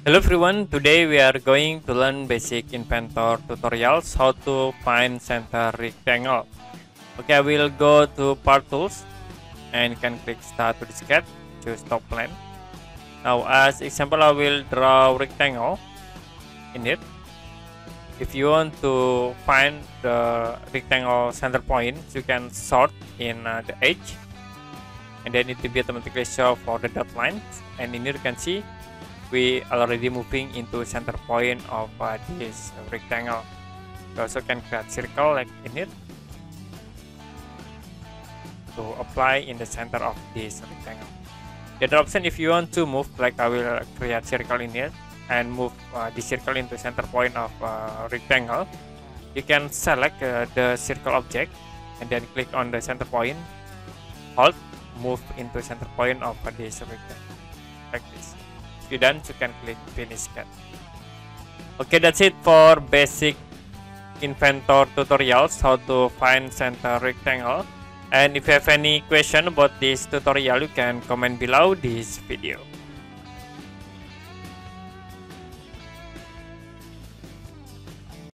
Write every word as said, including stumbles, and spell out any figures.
Hello everyone, today we are going to learn basic inventor tutorials how to find center rectangle. Okay, I will go to part tools and you can click start to the sketch, choose top plane. Now as example I will draw rectangle in it. If you want to find the rectangle center point, you can sort in uh, the edge and then it will be automatically show for the dot lines, and in here you can see we already moving into center point of uh, this rectangle. You also can create circle like in it to apply in the center of this rectangle. The other option, if you want to move, like I will create circle in here and move uh, the circle into center point of uh, rectangle, you can select uh, the circle object and then click on the center point, hold, move into center point of uh, this rectangle like this. If you're done, you can click finish sketch. Okay, that's it for basic inventor tutorials how to find center rectangle. And if you have any question about this tutorial, you can comment below this video.